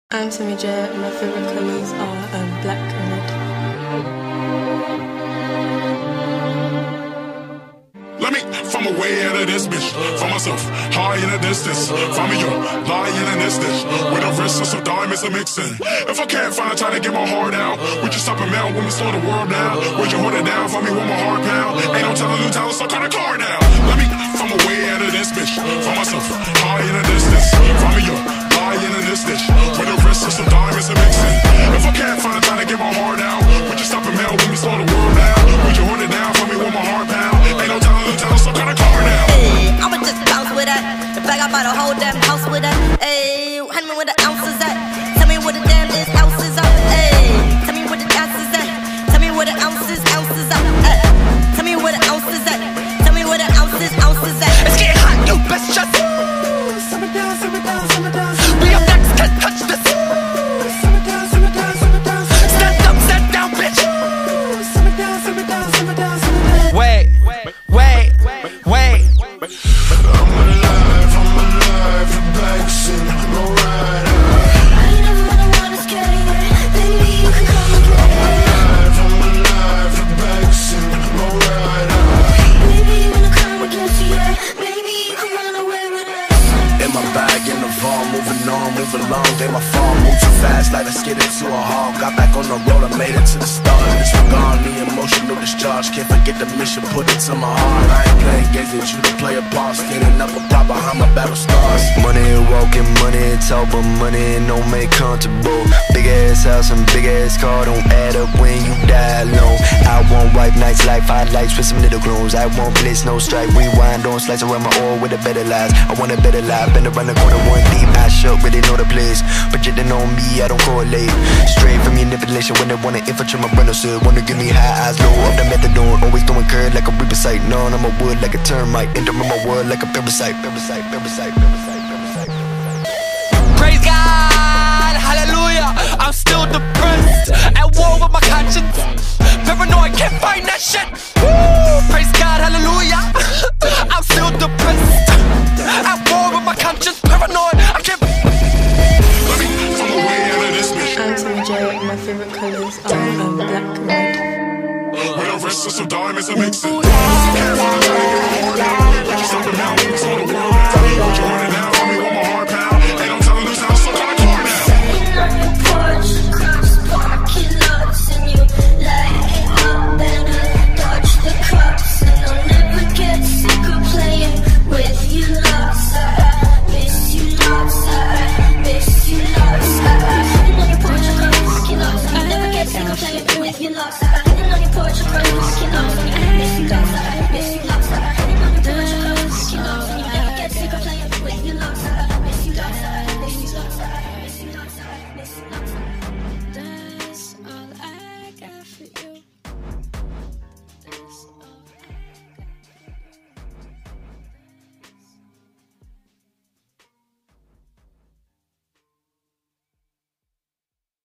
I'm Sammy J, and my favourite colours are black and red. Let me from away out of this bitch. Find myself high in the distance. Find me up, lying in this dish. With a wrist and some diamonds a mixing. If I can't find a time to get my heart out, we just stop a mail when we slow the world down. Would you hold it down for me with my heart pound? Ain't no telling you, tell us, so cut the car down. Let me from away out of this bitch. Find myself high in the distance. Find me up, lying in this dish. With a wrist and some diamonds a mixing. If I can't find a time to get my heart out, we just stop a mail when we slow the world down. Would you hold it down for me with my heart pound? Ain't no telling you, tell us, so cut the car down. Hey, I'ma just bounce with that. The bag, I bought a whole damn house with that. Hey, hand me where the ounces at. Tell me where the damn this house is at. Hey, tell me where the ounces at. Tell me where the ounces at. Hey, tell me where the ounces at. Tell me where the ounces at. It's getting hot, you best just Summer down, summer down, summer down. be up next, can't touch this. Summer down, summer down, summer down. Stand up, stand down, bitch. Summer down, summer down, summer down, summer down. Wait. I'm alive, the bags in, no rider. I ain't never wanna scare you, baby, you can come and get it. I'm alive, the bags in, no rider. Baby, you wanna come and get you, baby, you can run away with us. In my bag, in the vault, moving on, move along. They my fall, move too fast, like let's get into a haul. Got back on the road, I made it to the start. Disregard the emotional discharge. Can't forget the mission, put it to my heart. I ain't playing games with you to play a part. Standing up a prop behind my battle stars. Money walking, money talk, but money don't make comfortable. Big ass house and big ass car don't add up when you die alone. I want white nights like highlights with some little clones. I want bliss, no stripe, rewind, don't slice around my oil with a better lies. I want a better life, been around the corner one deep. I shook, really know the place. Projecting on me, I don't correlate. Straight from your manipulation when they wanna infiltrate my brother, so wanna give me high eyes, low up the methadone. Always throwing curd like a reaper sight. None, I'm a wood like a termite. Entering my world like a parasite. Praise God, hallelujah. I'm still depressed, at war with my conscience. Paranoid, can't find that shit. Woo! Praise God, hallelujah. I'm still depressed, at war with my conscience. Paranoid, I can't. Let me from away out of this bitch. I'm Sammy J, and my favourite colours are black and red. With a wrist and some diamonds a mixing.